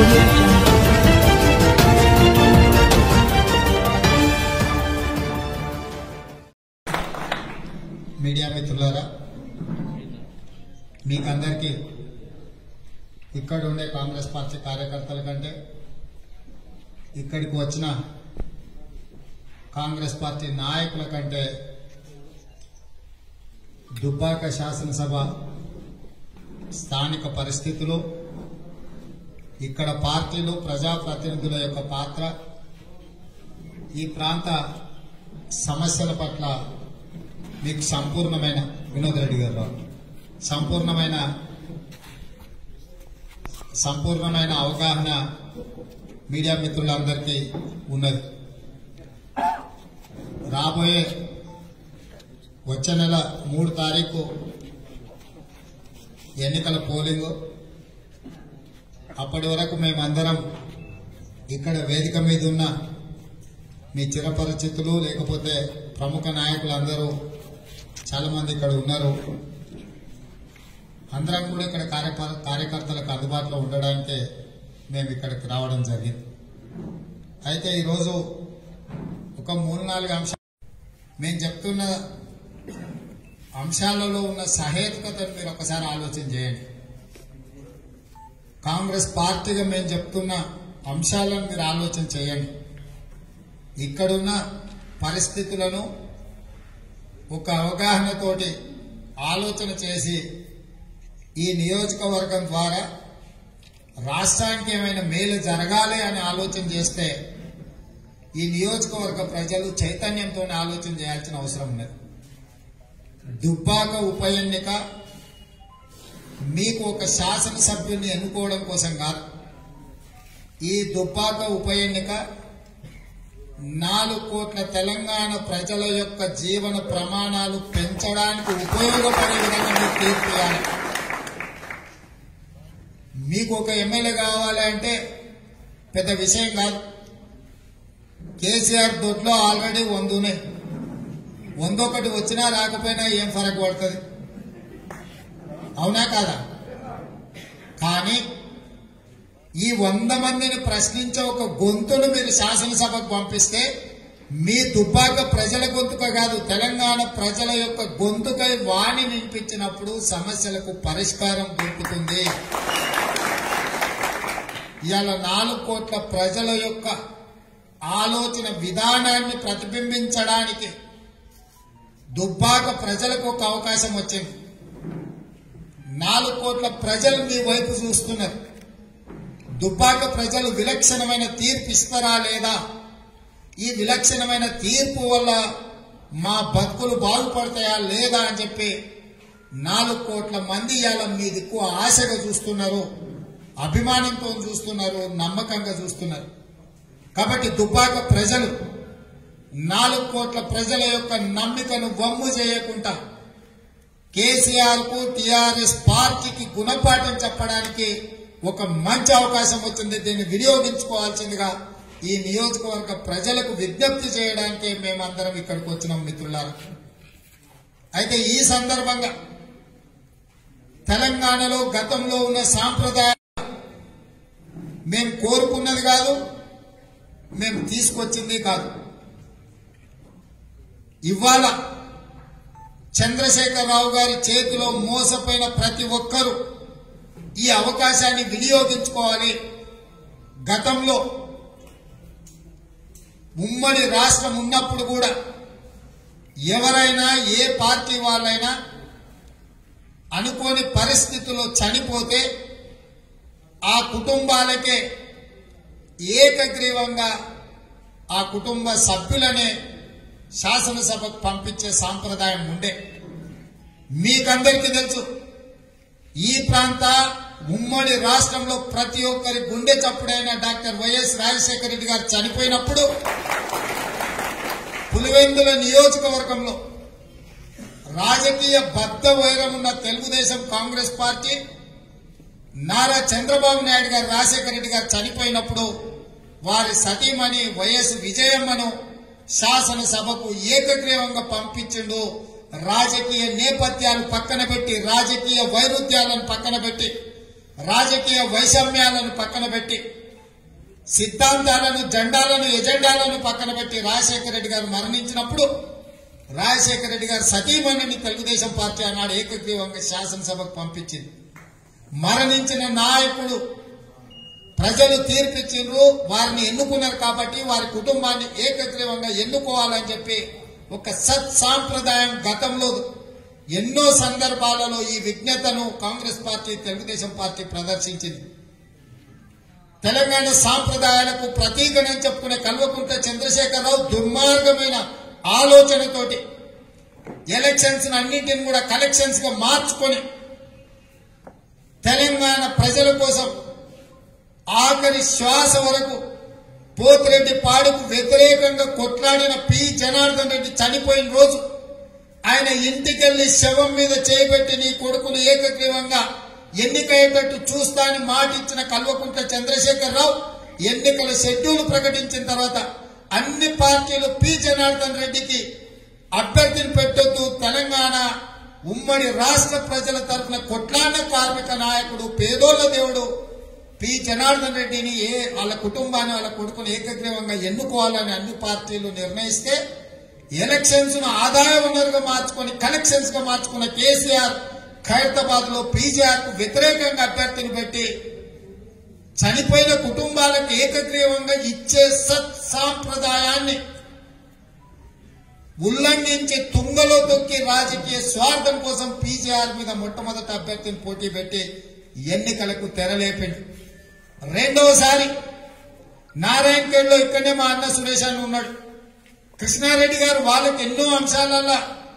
audio jungle. Media మిత్రులారా, మీకందరికీ ఇక్కడ ఉండే కాంగ్రెస్ పార్టీ కార్యకర్తల కంటే ఇక్కడికి వచ్చిన కాంగ్రెస్ పార్టీ నాయకుల కంటే దుబ్బాక శాసనసభ స్థానిక పరిస్థితులు, ఇక్కడ పార్టీలు ప్రజాప్రతినిధుల యొక్క పాత్ర, ఈ ప్రాంత సమస్యల పట్ల మీకు సంపూర్ణమైన వినోద్ రెడ్డి గారు సంపూర్ణమైన అవగాహన మీడియా మిత్రులందరికీ ఉన్నది. రాబోయే వచ్చే నెల 3 తారీఖు ఎన్నికల పోలింగ్. అప్పటి వరకు మేమందరం ఇక్కడ వేదిక మీద ఉన్న మీ చిరపరిచితులు లేకపోతే ప్రముఖ నాయకులందరూ చాలా మంది ఇక్కడ ఉన్నారు. అందరం కూడా ఇక్కడ కార్యకర్తలకు అందుబాటులో ఉండడానికే మేము ఇక్కడికి రావడం జరిగింది. అయితే ఈరోజు ఒక 3-4 అంశాలు మేము చెప్తున్న అంశాలలో ఉన్న సహేతుకతను మీరు ఒకసారి ఆలోచన చేయండి. కాంగ్రెస్ పార్టీగా మేము చెప్తున్న అంశాలను మీరు ఆలోచన చేయండి. ఇక్కడున్న పరిస్థితులను ఒక అవగాహనతోటి ఆలోచన చేసి ఈ నియోజకవర్గం ద్వారా రాష్ట్రానికి ఏమైనా మేలు జరగాలి అని ఆలోచన చేస్తే ఈ నియోజకవర్గ ప్రజలు చైతన్యంతో ఆలోచన చేయాల్సిన అవసరం ఉన్నది. దుబ్బాక ఉప ఎన్నిక మీకు ఒక శాసనసభ్యుని ఎన్నుకోవడం కోసం కాదు. ఈ దుబ్బాక ఉప ఎన్నిక 4 కోట్ల తెలంగాణ ప్రజల యొక్క జీవన ప్రమాణాలు పెంచడానికి ఉపయోగపడే విధంగా మీరు తీర్పు ఇవ్వాలి. మీకు ఒక ఎమ్మెల్యే కావాలంటే పెద్ద విషయం కాదు. కేసీఆర్ దొడ్లో ఆల్రెడీ 100 ఉన్నాయి. 101 వచ్చినా రాకపోయినా ఏం ఫరక్ పడుతుంది? అవునా కాదా? కానీ ఈ 100 మందిని ప్రశ్నించే ఒక గొంతును మీరు శాసనసభకు పంపిస్తే మీ దుబ్బాక ప్రజల గొంతుక కాదు, తెలంగాణ ప్రజల యొక్క గొంతుకై వాణి వినిపించినప్పుడు సమస్యలకు పరిష్కారం దొరుకుతుంది. ఇవాళ 4 కోట్ల ప్రజల యొక్క ఆలోచన విధానాన్ని ప్రతిబింబించడానికి దుబ్బాక ప్రజలకు ఒక అవకాశం వచ్చింది. 4 కోట్ల ప్రజలు మీ వైపు చూస్తున్నారు. దుబ్బాక ప్రజలు విలక్షణమైన తీర్పు ఇస్తారా లేదా, ఈ విలక్షణమైన తీర్పు వల్ల మా బతుకులు బాగుపడతాయా లేదా అని చెప్పి 4 కోట్ల మంది ఇవాళ మీ దిక్కు ఆశగా చూస్తున్నారు, అభిమానంతో చూస్తున్నారు, నమ్మకంగా చూస్తున్నారు. కాబట్టి దుబ్బాక ప్రజలు 4 కోట్ల ప్రజల యొక్క నమ్మికను వమ్ము చేయకుండా కేసీఆర్ కు టీఆర్ఎస్ పార్టీకి గుణపాఠం చెప్పడానికి ఒక మంచి అవకాశం వచ్చింది. దీన్ని వినియోగించుకోవాల్సిందిగా ఈ నియోజకవర్గ ప్రజలకు విజ్ఞప్తి చేయడానికి మేమందరం ఇక్కడికి వచ్చినాం మిత్రులారా. అయితే ఈ సందర్భంగా తెలంగాణలో గతంలో ఉన్న సాంప్రదాయం మేము కోరుకున్నది కాదు, మేము తీసుకొచ్చింది కాదు. ఇవాళ చంద్రశేఖరరావు గారి చేతిలో మోసపోయిన ప్రతి ఒక్కరూ ఈ అవకాశాన్ని వినియోగించుకోవాలి. గతంలో ఉమ్మడి రాష్ట్రం ఉన్నప్పుడు కూడా ఎవరైనా ఏ పార్టీ వాళ్ళైనా అనుకోని పరిస్థితుల్లో చనిపోతే ఆ కుటుంబాలకే ఏకగ్రీవంగా ఆ కుటుంబ సభ్యులనే శాసనసభకు పంపించే సాంప్రదాయం ఉండే. మీకందరికీ తెలుసు, ఈ ప్రాంత ఉమ్మడి రాష్ట్రంలో ప్రతి ఒక్కరి గుండె చప్పుడైన డాక్టర్ వైఎస్ రాజశేఖర రెడ్డి గారు చనిపోయినప్పుడు పులివెందుల నియోజకవర్గంలో రాజకీయ బద్ధ వైరం ఉన్న తెలుగుదేశం కాంగ్రెస్ పార్టీ నారా చంద్రబాబు నాయుడు గారు రాజశేఖర రెడ్డి గారు చనిపోయినప్పుడు వారి సతీమణి వైఎస్ విజయమ్మను శాసనసభకు ఏకగ్రీవంగా పంపించిండు. రాజకీయ నేపథ్యాలు పక్కన పెట్టి, రాజకీయ వైరుధ్యాలను పక్కన పెట్టి రాజకీయ వైషమ్యాలను పక్కన పెట్టి సిద్ధాంతాలను జెండాలను ఎజెండాలను పక్కన పెట్టి రాజశేఖర రెడ్డి గారు మరణించినప్పుడు రాజశేఖర రెడ్డి గారు సతీమణిని తెలుగుదేశం పార్టీ ఆనాడు ఏకగ్రీవంగా శాసనసభకు పంపించింది. మరణించిన నాయకుడు ప్రజలు తీర్పిచ్చిండ్రు, వారిని ఎన్నుకున్నారు కాబట్టి వారి కుటుంబాన్ని ఏకగ్రీవంగా ఎన్నుకోవాలని చెప్పి ఒక సత్సాంప్రదాయం గతంలో ఎన్నో సందర్భాలలో ఈ విజ్ఞతను కాంగ్రెస్ పార్టీ తెలుగుదేశం పార్టీ ప్రదర్శించింది. తెలంగాణ సాంప్రదాయాలకు ప్రతీకని చెప్పుకునే కల్వకుంట్ల చంద్రశేఖరరావు దుర్మార్గమైన ఆలోచనతోటి ఎలక్షన్స్ అన్నింటిని కూడా కలెక్షన్స్ గా మార్చుకొని తెలంగాణ ప్రజల కోసం ఆఖరి శ్వాస వరకు పోతిరెడ్డి పాడుకు వ్యతిరేకంగా కొట్లాడిన పి జనార్దన్ రెడ్డి చనిపోయిన రోజు ఆయన ఇంటికెళ్లి శవం మీద చేయబెట్టి నీ కొడుకును ఏకగ్రీవంగా ఎన్నికయ్యేటట్టు చూస్తా అని మాటిచ్చిన కల్వకుంట్ల చంద్రశేఖరరావు ఎన్నికల షెడ్యూల్ ప్రకటించిన తర్వాత అన్ని పార్టీలు పి జనార్దన్ రెడ్డికి అభ్యర్థిని పెట్టొద్దు, తెలంగాణ ఉమ్మడి రాష్ట్ర ప్రజల తరఫున కొట్లాడిన కార్మిక నాయకుడు పేదోళ్ల దేవుడు పి జనార్దన్ రెడ్డిని వాళ్ళ కుటుంబాన్ని వాళ్ళ కొడుకుని ఏకగ్రీవంగా ఎన్నుకోవాలని అన్ని పార్టీలు నిర్ణయిస్తే ఎలక్షన్స్ ను ఆదాయ వనరుగా మార్చుకొని కలెక్షన్స్ గా మార్చుకున్న కేసీఆర్ ఖైరతాబాద్ లో పీజీఆర్ కు వ్యతిరేకంగా అభ్యర్థిని పెట్టి చనిపోయిన కుటుంబాలకు ఏకగ్రీవంగా ఇచ్చే సత్సాంప్రదాయాన్ని ఉల్లంఘించి తుంగలో తొక్కి రాజకీయ స్వార్థం కోసం పీజీఆర్ మీద మొట్టమొదటి అభ్యర్థిని పోటీ పెట్టి ఎన్నికలకు తెరలేపింది. రెండవసారి నారాయణఖేడ్లో ఇక్కడనే మా అన్న సురేష్ అని ఉన్నాడు. కృష్ణారెడ్డి గారు వాళ్ళకి ఎన్నో అంశాలలో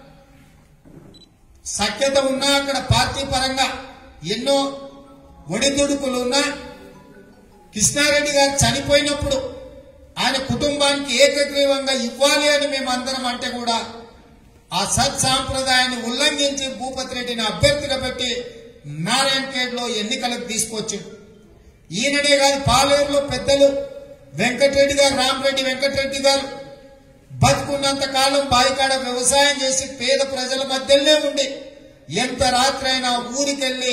సఖ్యత ఉన్నా, అక్కడ పార్టీ పరంగా ఎన్నో ఒడిదుడుకులు ఉన్నా, కృష్ణారెడ్డి గారు చనిపోయినప్పుడు ఆయన కుటుంబానికి ఏకగ్రీవంగా ఇవ్వాలి అని మేమందరం అంటే కూడా ఆ సత్సాంప్రదాయాన్ని ఉల్లంఘించి భూపతి రెడ్డిని అభ్యర్థిగా పెట్టి నారాయణఖేడ్లో ఎన్నికలకు తీసుకొచ్చింది. ఈయననే కాదు, పాలేరులో పెద్దలు వెంకటరెడ్డి గారు, రామరెడ్డి వెంకటరెడ్డి గారు బతుకున్నంత కాలం బాయికాడ వ్యవసాయం చేసి పేద ప్రజల మధ్యలోనే ఉండి ఎంత రాత్రైనా ఊరికెళ్లి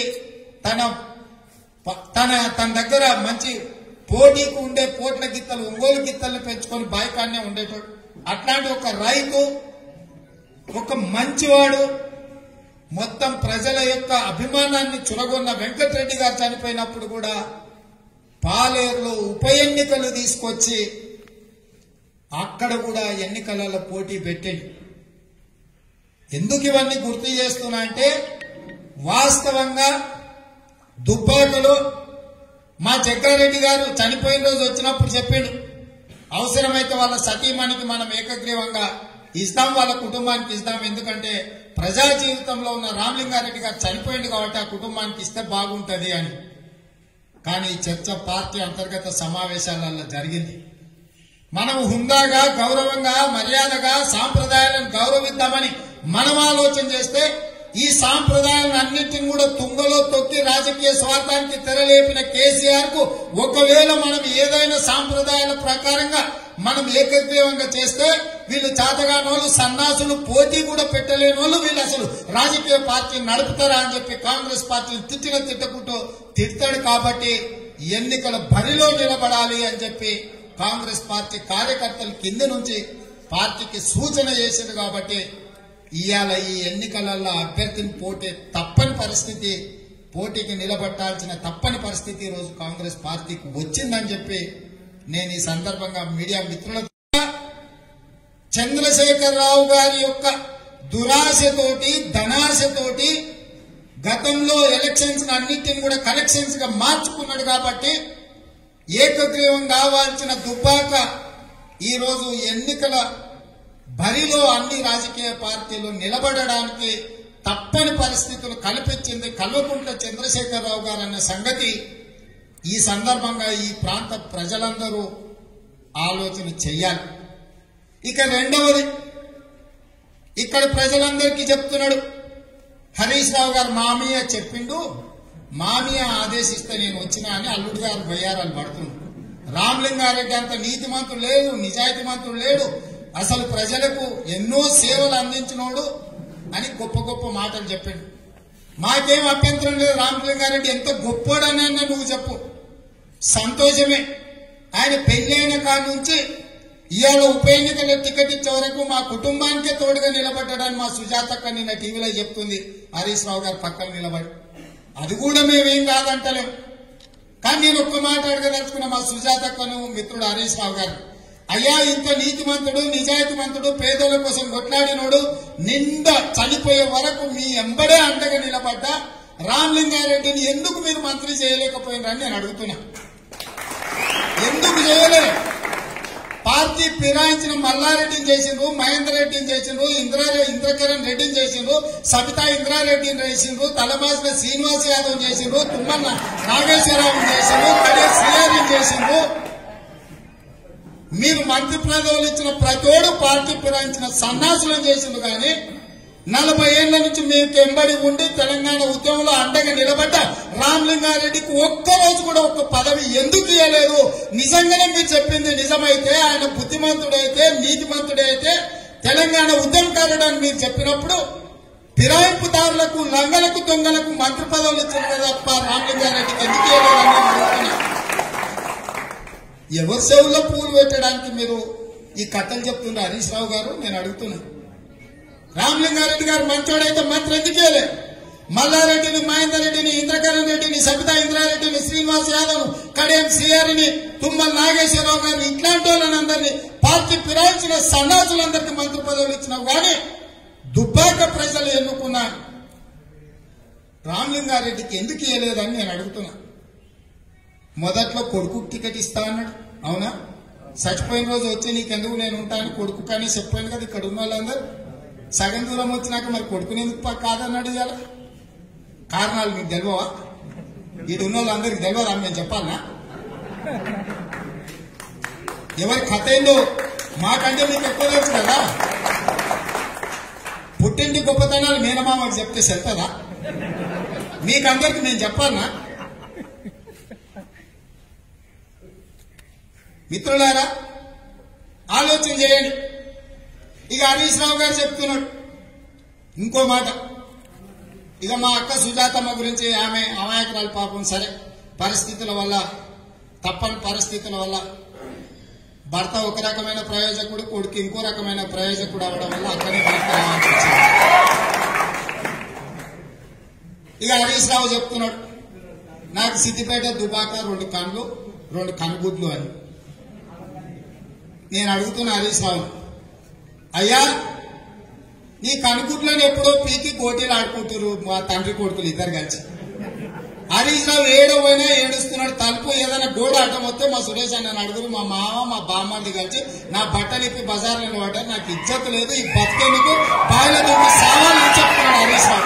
తన దగ్గర మంచి పోటీకి ఉండే పోట్ల గిత్తలు, ఒంగోలు గిత్తల్ని పెంచుకొని బాయికాడనే ఉండేటోడు. అట్లాంటి ఒక రైతు, ఒక మంచివాడు, మొత్తం ప్రజల యొక్క అభిమానాన్ని చురగొన్న వెంకటరెడ్డి గారు చనిపోయినప్పుడు కూడా పాలేరులో ఉప ఎన్నికలు తీసుకొచ్చి అక్కడ కూడా ఎన్నికలలో పోటీ పెట్టింది. ఎందుకు ఇవన్నీ గుర్తు చేస్తున్నా అంటే వాస్తవంగా దుబ్బాకలో మా జగ్గారెడ్డి గారు చనిపోయిన రోజు వచ్చినప్పుడు చెప్పిండు, అవసరమైతే వాళ్ళ సతీమణికి మనం ఏకగ్రీవంగా ఇస్తాం, వాళ్ళ కుటుంబానికి ఇస్తాం, ఎందుకంటే ప్రజా జీవితంలో ఉన్న రామలింగారెడ్డి గారు చనిపోయింది కాబట్టి ఆ కుటుంబానికి ఇస్తే బాగుంటది అని. కానీ ఈ చర్చ పార్టీ అంతర్గత సమావేశాలలో జరిగింది. మనం హుందాగా, గౌరవంగా, మర్యాదగా సాంప్రదాయాలను గౌరవిద్దామని మనం ఆలోచన చేస్తే ఈ సాంప్రదాయాలను అన్నింటిని కూడా తుంగలో తొక్కి రాజకీయ స్వార్థానికి తెరలేపిన కేసీఆర్ కు ఒకవేళ మనం ఏదైనా సాంప్రదాయాల ప్రకారంగా మనం ఏకగ్రీవంగా చేస్తే వీళ్ళు చాతగానోళ్ళు, సన్నాసులు, పోటీ కూడా పెట్టలేని వాళ్ళు వీళ్ళు అసలు రాజకీయ పార్టీని నడుపుతారా అని చెప్పి కాంగ్రెస్ పార్టీని తిట్టుకుంటూ తిడతాడు. కాబట్టి ఎన్నికల బరిలో నిలబడాలి అని చెప్పి కాంగ్రెస్ పార్టీ కార్యకర్తలు కింద నుంచి పార్టీకి సూచన చేసింది. కాబట్టి ఇవాళ ఈ ఎన్నికలలో అభ్యర్థిని తప్పని పరిస్థితి, పోటీకి నిలబట్టాల్సిన తప్పని పరిస్థితి ఈ రోజు కాంగ్రెస్ పార్టీకి వచ్చిందని చెప్పి నేను ఈ సందర్భంగా మీడియా మిత్రుల చంద్రశేఖరరావు గారి యొక్క దురాశతోటి, ధనాశతోటి గతంలో ఎలక్షన్స్ అన్నింటిని కూడా కలెక్షన్స్ గా మార్చుకున్నాడు. కాబట్టి ఏకగ్రీవం కావాల్సిన దుబ్బాక ఈ రోజు ఎన్నికల బరిలో అన్ని రాజకీయ పార్టీలు నిలబడడానికి తప్పని పరిస్థితులు కల్పించింది కల్వకుంట్ల చంద్రశేఖరరావు గారు అన్న సంగతి ఈ సందర్భంగా ఈ ప్రాంత ప్రజలందరూ ఆలోచన చెయ్యాలి. ఇక రెండవది, ఇక్కడ ప్రజలందరికీ చెప్తున్నాడు, హరీష్ రావు గారు మామయ్య చెప్పిండు, మామయ్య ఆదేశిస్తే నేను వచ్చినా అని అల్లుడు గారు బయ్యారాలు పడుతున్నాడు. రామలింగారెడ్డి అంత నీతిమంతుడు లేడు, నిజాయితీమంతుడు లేడు, అసలు ప్రజలకు ఎన్నో సేవలు అందించినోడు అని గొప్ప గొప్ప మాటలు చెప్పిండు. మాకేం అభ్యంతరం లేదు. రామలింగారెడ్డి ఎంత గొప్పోడని నువ్వు చెప్పు, సంతోషమే. ఆయన పెళ్లి అయిన కాడి నుంచి ఇవాళ ఉప ఎన్నికల్లో టికెట్ ఇచ్చే వరకు మా కుటుంబానికే తోడుగా నిలబడ్డాడని మా సుజాతక్క నిన్న టీవీలో చెప్తుంది హరీష్ రావు గారు పక్కన నిలబడి. అది కూడా మేమేం కాదంటలేం. కానీ నేను ఒక్క మాట అడగదలుచుకున్న మా సుజాతక్కను మిత్రుడు హరీష్ రావు గారు, అయ్యా ఇంత నీతిమంతుడు నిజాయితీమంతుడు పేదల కోసం కొట్లాడినోడు నిండా చనిపోయే వరకు మీ ఎంబడే అండగా నిలబడ్డ రామలింగారెడ్డిని ఎందుకు మీరు మంత్రి చేయలేకపోయినారని నేను అడుగుతున్నా. ఎందుకు చేయలేదు? పార్టీ ఫిరాయించిన మల్లారెడ్డిని చేసిండ్రు, మహేందర్ రెడ్డిని చేసిండ్రు, ఇంద్రకరణ్ రెడ్డిని చేసిండ్రు, సబితా ఇంద్రారెడ్డిని చేసిండ్రు, తలమాసిన శ్రీనివాస్ యాదవ్ చేసిండ్రు, తుమ్మల నాగేశ్వరరావు చేసిండ్రు, కడే శ్రీహరిని చేసిండ్రు. మీరు మంత్రి పదవులు ఇచ్చిన ప్రతోడు పార్టీ ఫిరాయించిన సన్నాసులను చేసిండ్రు. కానీ 40 ఏళ్ల నుంచి మీకు ఎంబడి ఉండి తెలంగాణ ఉద్యమంలో అండగా నిలబడ్డ రామలింగారెడ్డికి ఒక్కరోజు కూడా ఒక్క పదవి ఎందుకు ఇవ్వలేదు? నిజంగానే మీరు చెప్పింది నిజమైతే, ఆయన బుద్ధిమంతుడైతే నీతిమంతుడైతే తెలంగాణ ఉద్యమకారుడు అని మీరు చెప్పినప్పుడు ఫిరాయింపుదారులకు లంగలకు దొంగలకు మంత్రి పదవులు ఇచ్చిన తప్ప రామలింగారెడ్డికి ఎందుకు ఇవ్వలేదని అడుగుతున్నా. ఎవరి సేవల్లో పూలు పెట్టడానికి మీరు ఈ కథలు చెప్తున్నారు హరీష్ రావు గారు? నేను అడుగుతున్నా. రామలింగారెడ్డి గారు మంచోడైతే మంత్రి ఎందుకు ఇవ్వలేదు? మల్లారెడ్డిని, మహేందర్ రెడ్డిని, ఇంద్రకరణ్ రెడ్డిని, సబితా ఇంద్రారెడ్డిని, శ్రీనివాస్ యాదవ్, కడియం శ్రీహరిని, తుమ్మల నాగేశ్వరరావు గారిని, ఇట్లాంటి వాళ్ళని అందరినీ పార్టీ ఫిరాయించిన సన్నాసులందరికీ మంత్రి పదవులు ఇచ్చినావు. కానీ దుబ్బాక ప్రజలు ఎన్నుకున్న రామలింగారెడ్డికి ఎందుకు ఇవ్వలేదని నేను అడుగుతున్నా. మొదట్లో కొడుకు టికెట్ ఇస్తా అన్నాడు, అవునా? చచ్చిపోయిన రోజు వచ్చి నీకెందుకు నేను ఉంటాను కొడుకు కానీ చెప్పాను కదా. ఇక్కడ ఉన్న వాళ్ళందరూ సగం దూరం వచ్చినాక మరి కొడుకుని ఎందుకు కాదన్నాడు. ఇవాళ కారణాలు మీకు తెలియవా? వీడు ఉన్న వాళ్ళందరికి తెలియదా? మేము చెప్పాలనా? ఎవరి కథ ఏందో మాకంటే మీకు ఎక్కువ తెలుసు కదా. పుట్టింటి గొప్పతనాలు మేనమామకు చెప్తే సరిపోదా? మీకందరికి నేను చెప్పాలనా? మిత్రులారా, ఆలోచన చేయండి. ఇక హరీష్ రావు గారు చెప్తున్నాడు ఇంకో మాట. ఇక మా అక్క సుజాతమ్మ గురించి, ఆమె అమాయకురాలు పాపం. సరే, పరిస్థితుల వల్ల, తప్పని పరిస్థితుల వల్ల భర్త ఒక రకమైన ప్రయోజకుడు, కొడుకు ఇంకో రకమైన ప్రయోజకుడు అవడం వల్ల అక్కడే భర్త రావాల్సి వచ్చింది. ఇక హరీష్ రావు చెప్తున్నాడు, నాకు సిద్దిపేట దుబాక 2 కన్నులు 2 కనుగుడ్లు అని. నేను అడుగుతున్నా హరీష్ రావు, అయ్యా నీ కనుగుడ్లను ఎప్పుడో పీకి గోటీలు ఆడుకుంటారు మా తండ్రి కొడుకులు ఇద్దరు కలిసి. హరీష్ రావు ఏడో పోయినా ఏడుస్తున్నాడు. తలుపు ఏదైనా గోడ అడ్డం వస్తే మా సురేష్ అన్న అడుగురు, మా మామ మా బామ్మది కలిసి నా బట్టలు ఇప్పి బజార్లో పడ్డారు, నాకు ఇజ్జత్ లేదు, ఈ బతికేందుకు బాయిల దూకి సావాలని చెప్తున్నాడు హరీష్ రావు.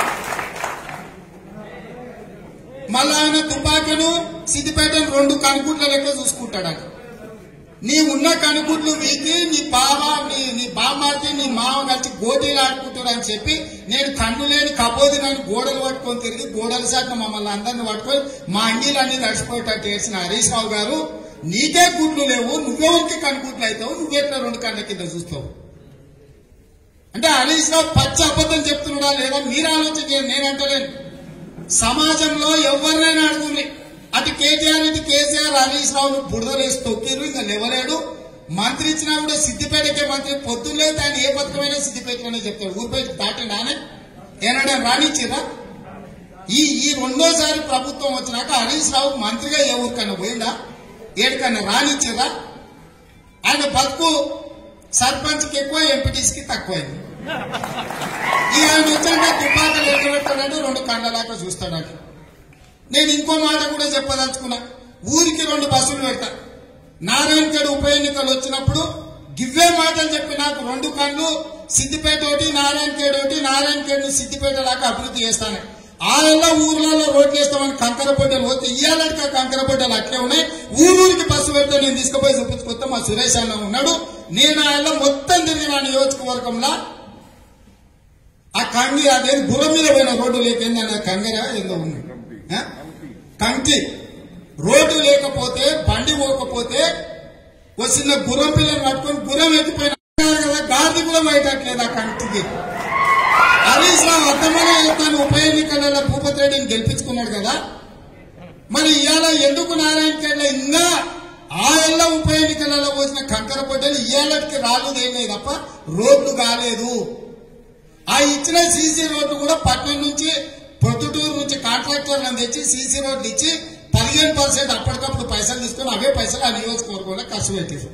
మళ్ళా ఆయన దుబ్బాకను సిద్దిపేటను 2 కనుగుడ్ల లెక్క చూసుకుంటాడు. నీ ఉన్న కనుగుడ్లు వీకి నీ బామ్మార్తి నీ మామ కలిసి గోటీలు ఆడుకుంటారు అని చెప్పి నేను కన్ను లేని కబోది నన్ను గోడలు పట్టుకొని తిరిగి గోడల శాఖ మమ్మల్ని అందరిని పట్టుకొని మా అంగీలు అన్ని నడిచిపోయేటట్టు చేసిన హరీష్ రావు గారు, నీకే గుడ్లు లేవు, నువ్వెవరికి కనుగుడ్లు అవుతావు, నువ్వెట్లా 2 కళ్ళ కింద చూస్తావు అంటే హరీష్ రావు పచ్చి అబద్ధం చెప్తున్నాడా లేదా మీరు ఆలోచన చేయండి. నేనంటలేను. సమాజంలో ఎవరినైనా అడుగుని, అటు కేటీఆర్ ఇటు కేసీఆర్ హరీష్ రావును బుడదలేసి తొక్కిరు, ఇంకా లేవలేడు. మంత్రి ఇచ్చినా కూడా సిద్దిపేటకే మంత్రి, పొద్దున్నే ఆయన ఏ పథకమైనా సిద్దిపేటలోనే చెప్తాడు. ఊరిపేట దాటినానే ఏనాడే రానిచ్చిరా? ఈ రెండోసారి ప్రభుత్వం వచ్చినాక హరీష్ రావు మంత్రిగా ఏ ఊరికన్నా పోయిందా? ఏడికన్నా రానిచ్చిరా? ఆయన బతుకు సర్పంచ్కి ఎక్కువ, ఎంపీటీసీకి తక్కువైంది. ఈ ఆయన వచ్చాక దుబ్బాకలు ఎక్కబెట్టాడంటే 2 కండలాగా చూస్తాడంట. నేను ఇంకో మాట కూడా చెప్పదలుచుకున్నా. ఊరికి 2 బస్సులు పెడతా. నారాయణఖేడ్ ఉప ఎన్నికలు వచ్చినప్పుడు గివ్వే మాటలు చెప్పి నాకు 2 కళ్ళు సిద్దిపేట ఒకటి, నారాయణఖేడ్ ఒకటి, నారాయణఖేడ్ సిద్దిపేట లాగా అభివృద్ధి చేస్తాను. 6 ఊర్లలో రోడ్లు వేస్తామని కంకర పొడ్డలు పోతే ఇయ్యాలక కంకర పొడ్డలు అట్లే ఉన్నాయి. ఊరికి బస్సు పెడితే నేను తీసుకుపోయి చూపించుకొస్తా. మా సురేష్ అన్న ఉన్నాడు, నేను ఆయన మొత్తం తిరిగి నా నియోజకవర్గంలో ఆ కంగి అదే గుర్రం మీద పోయిన రోడ్డు లేకేంది అన్న కంగర ఏదో ఉంది. కంకి రోడ్డు లేకపోతే బండి పోకపోతే వచ్చిన గుర్రం పిల్లలు పట్టుకొని గుర్రం ఎత్తిపోయిన కదా, గాది కూడా బయటట్లేదు ఆ కంటికి. ఆ హరీష్ రావు అర్థమనే తను ఉప ఎన్నికలలో భూపతి రెడ్డిని గెలిపించుకున్నాడు కదా, మరి ఇవాళ ఎందుకు నారాయణఖేడ్లో ఇంకా ఆ ఏళ్ళ ఉప ఎన్నికలలో పోసిన కంకర పొట్టలు ఇవాళకి రాలేదేమే తప్ప రోడ్లు కాలేదు. ఆ ఇచ్చిన సీసీ రోడ్లు కూడా పట్నం నుంచి పొద్దుటూరు నుంచి కాంట్రాక్టర్లను తెచ్చి సీసీ రోడ్లు ఇచ్చి 15% అప్పటికప్పుడు పైసలు తీసుకుని అవే పైసలు ఆ నియోజకవర్గంలో ఖర్చు పెట్టారు.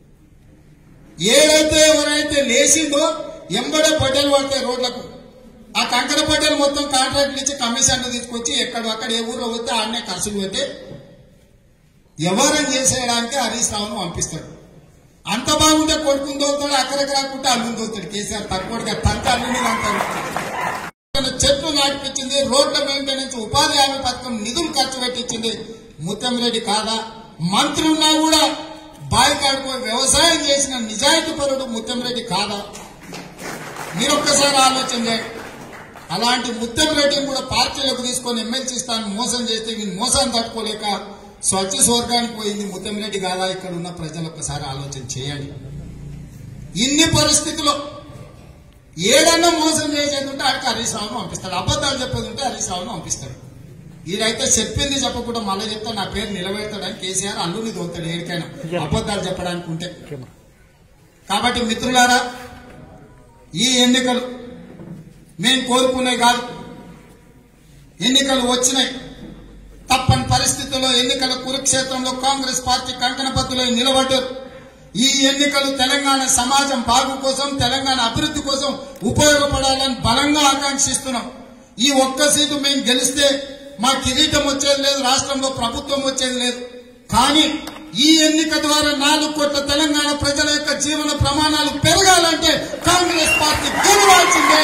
ఏదైతే ఎవరైతే లేచిందో ఎంబడే పడ్డలు పడతాయి రోడ్లకు. ఆ కంకర పడ్డలు మొత్తం కాంట్రాక్ట్లు ఇచ్చి కమిషన్లు తీసుకొచ్చి ఎక్కడక్కడ ఏ ఊర్లో వస్తే ఆడనే ఖర్చులు పెట్టి వ్యవహారం చేసేయడానికి హరీష్ రావును పంపిస్తాడు. అంత బాగుంటే కొడుకుని దోస్తాడు, అక్కడికి రాకుంటే అల్లుని దోస్తాడు. కేసీఆర్ తక్కువగా తంత అల్లుని అంటారు. చెట్లు నాటిపించింది, రోడ్ల మెయింటెనెన్స్, ఉపాధి హామీ పథకం నిధులు ఖర్చు పెట్టించింది ముత్తంరెడ్డి కాదా? మంత్రి ఉన్నా కూడా బాయికాడుకో వ్యవసాయం చేసిన నిజాయితీ పరుడు ముత్తంరెడ్డి కాదా? మీరు ఒక్కసారి ఆలోచన చేయండి. అలాంటి ముత్తంరెడ్డిని కూడా పార్టీలకు తీసుకొని ఎమ్మెల్సీ స్థానం మోసం చేస్తే వీళ్ళు మోసాన్ని తట్టుకోలేక స్వచ్ఛ స్వర్గానికి పోయింది ముత్తంరెడ్డి కాదా? ఇక్కడ ఉన్న ప్రజలు ఒక్కసారి ఆలోచన చేయండి. ఇన్ని పరిస్థితుల్లో ఏదన్నా మోసం చేసేది ఉంటే ఆడికి హరీష్ రావును పంపిస్తాడు, అబద్దాలు చెప్పేది ఉంటే హరీష్ రావును పంపిస్తాడు. ఈడైతే చెప్పింది చెప్పకుండా మళ్ళీ చెప్తా నా పేరు నిలబెడతాడని కేసీఆర్ అల్లుని దోతాడు ఏడికైనా అబద్దాలు చెప్పడానికి ఉంటే. కాబట్టి మిత్రులారా, ఈ ఎన్నికలు మేము కోరుకునే కాదు, ఎన్నికలు వచ్చినాయి. తప్పని పరిస్థితుల్లో ఎన్నికల కురుక్షేత్రంలో కాంగ్రెస్ పార్టీ కంకణబద్దులై నిలబడ్డారు. ఈ ఎన్నికలు తెలంగాణ సమాజం బాగు కోసం, తెలంగాణ అభివృద్ధి కోసం ఉపయోగపడాలని బలంగా ఆకాంక్షిస్తున్నాం. ఈ ఒక్క సీటు మేము గెలిస్తే మా కిరీటం వచ్చేది లేదు, రాష్ట్రంలో ప్రభుత్వం వచ్చేది లేదు. కానీ ఈ ఎన్నిక ద్వారా 4 కోట్ల తెలంగాణ ప్రజల యొక్క జీవన ప్రమాణాలు పెరగాలంటే కాంగ్రెస్ పార్టీ గెలవాల్సిందే.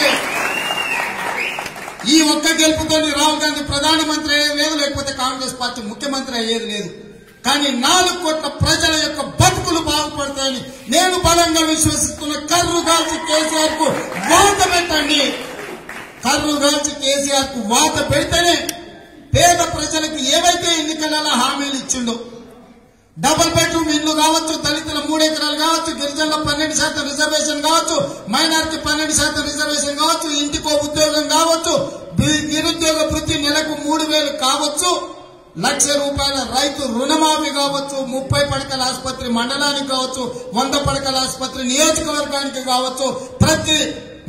ఈ ఒక్క గెలుపుతో రాహుల్ గాంధీ ప్రధానమంత్రి అయ్యేది లేదు, లేకపోతే కాంగ్రెస్ పార్టీ ముఖ్యమంత్రి అయ్యేది లేదు. కానీ 4 కోట్ల ప్రజల యొక్క బతుకులు బాగుపడతాయని నేను బలంగా విశ్వసిస్తున్న కర్రుగాల్చి కేసీఆర్ కు వాత పెట్టండి. కర్రుగాల్చి కేసీఆర్ కు వాత పెడితేనే పేద ప్రజలకు ఏవైతే ఎన్నికలలో హామీలు ఇచ్చిండో, డబుల్ బెడ్రూమ్ ఇల్లు కావచ్చు, దళితుల 3 ఎకరాలు కావచ్చు, గిరిజనుల 12% రిజర్వేషన్ కావచ్చు, మైనారిటీ 12% రిజర్వేషన్ కావచ్చు, ఇంటికో ఉద్యోగం కావచ్చు, నిరుద్యోగ వృత్తి నెలకు 3,000 కావచ్చు, ₹1,00,000 రైతు రుణమాఫీ కావచ్చు, 30 పడకల ఆసుపత్రి మండలానికి కావచ్చు, 100 పడకల ఆసుపత్రి నియోజకవర్గానికి కావచ్చు, ప్రతి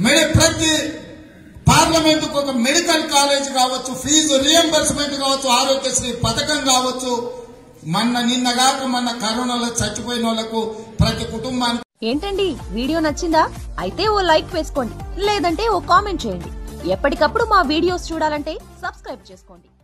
పార్లమెంటుకు ఒక మెడికల్ కాలేజ్ కావచ్చు, ఫీజు రియంబర్స్మెంట్ కావచ్చు, ఆరోగ్యశ్రీ పథకం కావచ్చు, నిన్నగాక మొన్న కరోనాలో చచ్చిపోయిన వాళ్లకు ప్రతి కుటుంబానికి. ఏంటండి వీడియో నచ్చిందా? అయితే ఓ లైక్ వేసుకోండి, లేదంటే ఓ కామెంట్ చేయండి. ఎప్పటికప్పుడు మా వీడియోస్ చూడాలంటే సబ్స్క్రైబ్ చేసుకోండి.